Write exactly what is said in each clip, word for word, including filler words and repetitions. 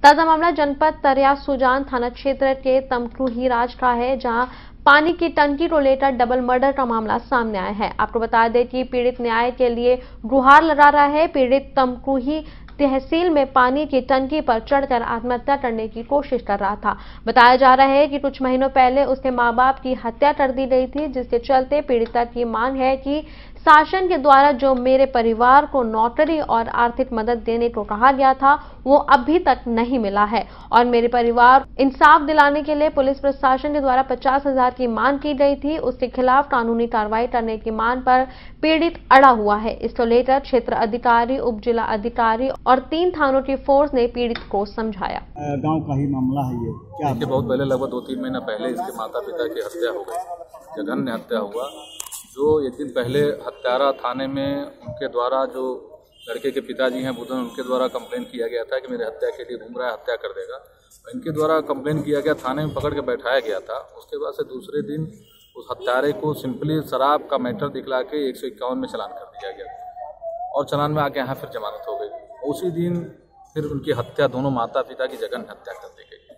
ताजा मामला जनपद तरिया सुजान थाना क्षेत्र के तमक्रू राज का है, जहां पानी की टंकी को लेकर डबल मर्डर का मामला सामने आया है। आपको बता दें कि पीड़ित न्याय के लिए गुहार लगा रहा है। पीड़ित तमक्रू तहसील में पानी की टंकी पर चढ़कर आत्महत्या करने की कोशिश कर रहा था। बताया जा रहा है कि कुछ महीनों पहले उसके मां बाप की हत्या कर दी गई थी, जिसके चलते पीड़िता की मांग है कि शासन के द्वारा जो मेरे परिवार को नौकरी और आर्थिक मदद देने को कहा गया था, वो अभी तक नहीं मिला है और मेरे परिवार इंसाफ दिलाने के लिए पुलिस प्रशासन के द्वारा पचास हजार की मांग की गई थी। उसके खिलाफ कानूनी कार्रवाई करने की मांग पर पीड़ित अड़ा हुआ है। इसको लेकर क्षेत्र अधिकारी, उप जिला अधिकारी और तीन थानों की फोर्स ने पीड़ित को समझाया। गांव का ही मामला है ये। क्या बहुत पहले, लगभग दो तीन महीना पहले इसके माता पिता की हत्या हो गई, जघन्य हत्या हुआ। जो एक दिन पहले हत्यारा थाने में उनके द्वारा, जो लड़के के पिताजी हैं बुधन, उनके द्वारा कंप्लेन किया गया था कि मेरे हत्या के लिए घूम रहा है, हत्या कर देगा। इनके द्वारा कंप्लेन किया गया, थाने में पकड़ के बैठाया गया था। उसके बाद से दूसरे दिन उस हत्यारे को सिंपली शराब का मैटर दिखला के एक सौ इक्यावन में चलान कर दिया गया और चलान में आके यहाँ फिर जमानत हो गई। उसी दिन फिर उनकी हत्या, दोनों माता पिता की जघन्य हत्या कर दी गई।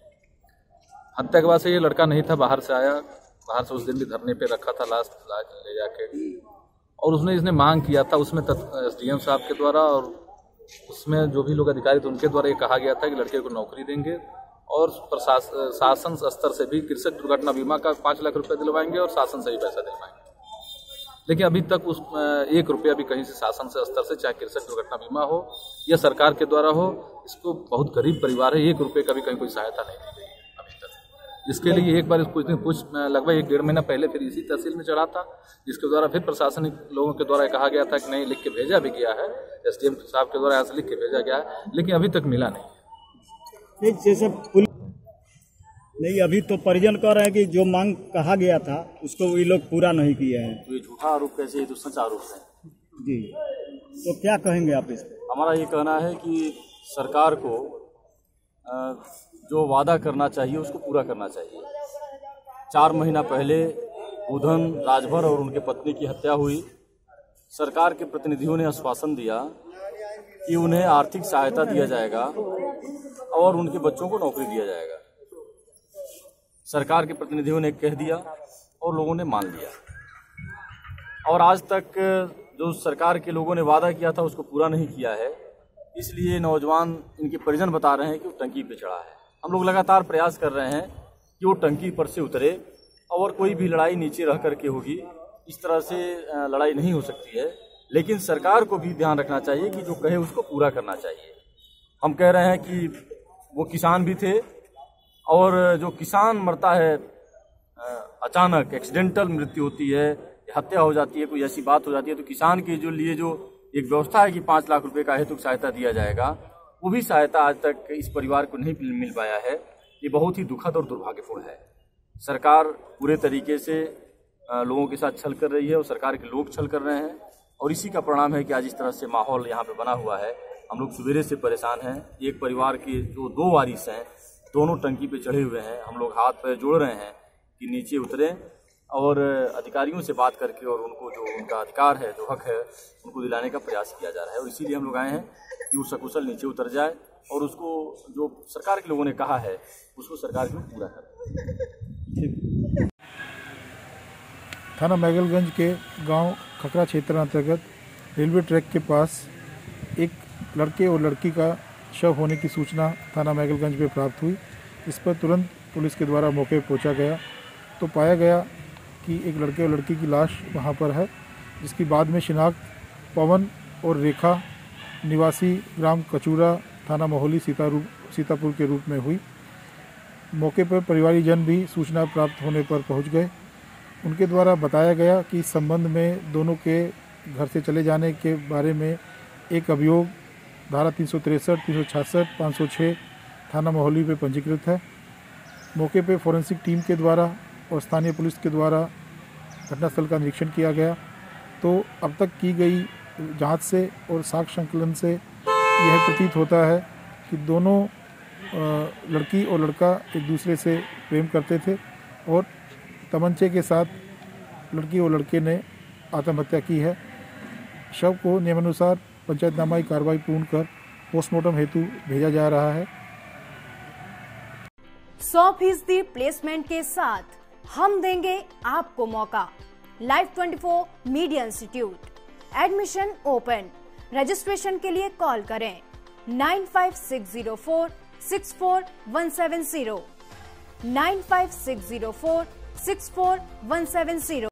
हत्या के बाद से ये लड़का नहीं था, बाहर से आया, बाहर से उस दिन भी धरने पे रखा था, लास्ट ले जाके, और उसने इसने मांग किया था उसमें एसडीएम साहब के द्वारा और उसमें जो भी लोग अधिकारी थे उनके द्वारा ये कहा गया था कि लड़के को नौकरी देंगे और शासन स्तर से भी कृषक दुर्घटना बीमा का पाँच लाख रुपए दिलवाएंगे और शासन से भी पैसा दिलवाएंगे। लेकिन अभी तक उस एक रुपया भी कहीं से शासन से स्तर से, चाहे कृषक दुर्घटना बीमा हो या सरकार के द्वारा हो, इसको बहुत गरीब परिवार है, एक रुपये का भी कहीं कोई सहायता नहीं दी गई अभी तक। इसके लिए एक बार कुछ दिन कुछ लगभग एक डेढ़ महीना पहले फिर इसी तहसील में चढ़ा था, जिसके द्वारा फिर प्रशासनिक लोगों के द्वारा कहा गया था कि नहीं, लिख के भेजा भी गया है, एसडीएम साहब के द्वारा यहाँ से लिख के भेजा गया है, लेकिन अभी तक मिला नहीं। जैसे नहीं, अभी तो परिजन कह रहे हैं कि जो मांग कहा गया था उसको ये लोग पूरा नहीं किए हैं। तो ये झूठा आरोप कैसे, ये तो सच आरोप है जी। तो क्या कहेंगे आप इस पर? हमारा ये कहना है कि सरकार को जो वादा करना चाहिए उसको पूरा करना चाहिए। चार महीना पहले बुधन, राजभर और उनके पत्नी की हत्या हुई। सरकार के प्रतिनिधियों ने आश्वासन दिया कि उन्हें आर्थिक सहायता दिया जाएगा और उनके बच्चों को नौकरी दिया जाएगा। सरकार के प्रतिनिधियों ने कह दिया और लोगों ने मान लिया, और आज तक जो सरकार के लोगों ने वादा किया था उसको पूरा नहीं किया है। इसलिए नौजवान, इनके परिजन बता रहे हैं कि वो टंकी पे चढ़ा है। हम लोग लगातार प्रयास कर रहे हैं कि वो टंकी पर से उतरे, और कोई भी लड़ाई नीचे रह करके होगी, इस तरह से लड़ाई नहीं हो सकती है। लेकिन सरकार को भी ध्यान रखना चाहिए कि जो कहे उसको पूरा करना चाहिए। हम कह रहे हैं कि वो किसान भी थे, और जो किसान मरता है, अचानक एक्सीडेंटल मृत्यु होती है, हत्या हो जाती है, कोई ऐसी बात हो जाती है, तो किसान के जो लिए जो एक व्यवस्था है कि पाँच लाख रुपए का हेतु सहायता दिया जाएगा, वो भी सहायता आज तक इस परिवार को नहीं मिल पाया है। ये बहुत ही दुखद और दुर्भाग्यपूर्ण है। सरकार पूरे तरीके से लोगों के साथ छल कर रही है और सरकार के लोग छल कर रहे हैं, और इसी का परिणाम है कि आज इस तरह से माहौल यहाँ पे बना हुआ है। हम लोग सवेरे से परेशान हैं। एक परिवार के जो दो वारिस हैं, दोनों टंकी पे चढ़े हुए हैं। हम लोग हाथ पैर जोड़ रहे हैं कि नीचे उतरें और अधिकारियों से बात करके और उनको जो उनका अधिकार है, जो हक है, उनको दिलाने का प्रयास किया जा रहा है। और इसीलिए हम लोग आए हैं कि वो सकुशल नीचे उतर जाए और उसको जो सरकार के लोगों ने कहा है उसको सरकार को पूरा करे। थाना मैगलगंज के गांव खकरा क्षेत्र अंतर्गत रेलवे ट्रैक के पास एक लड़के और लड़की का शव होने की सूचना थाना मैगलगंज में प्राप्त हुई। इस पर तुरंत पुलिस के द्वारा मौके पर पहुंचा गया तो पाया गया कि एक लड़के और लड़की की लाश वहां पर है, जिसकी बाद में शिनाख्त पवन और रेखा निवासी ग्राम कचूरा, थाना मोहली, सीतारूप सीतापुर के रूप में हुई। मौके पर परिवारीजन भी सूचना प्राप्त होने पर पहुंच गए। उनके द्वारा बताया गया कि इस संबंध में दोनों के घर से चले जाने के बारे में एक अभियोग धारा तीन सौ तिरसठ, तीन सौ छियासठ, पाँच सौ छः थाना मोहली पे पंजीकृत है। मौके पे फॉरेंसिक टीम के द्वारा और स्थानीय पुलिस के द्वारा घटनास्थल का निरीक्षण किया गया। तो अब तक की गई जांच से और साक्ष्य संकलन से यह प्रतीत होता है कि दोनों लड़की और लड़का एक दूसरे से प्रेम करते थे और तमंचे के साथ लड़की और लड़के ने आत्महत्या की है। शव को नियमानुसार पंचायतनामा की कार्रवाई पूर्ण कर पोस्टमार्टम हेतु भेजा जा रहा है। सौ फीसदी प्लेसमेंट के साथ हम देंगे आपको मौका। लाइव चौबीस media institute, admission open. Registration के लिए कॉल करें nine five six zero four six four one seven zero, nine five six zero four six four one seven zero.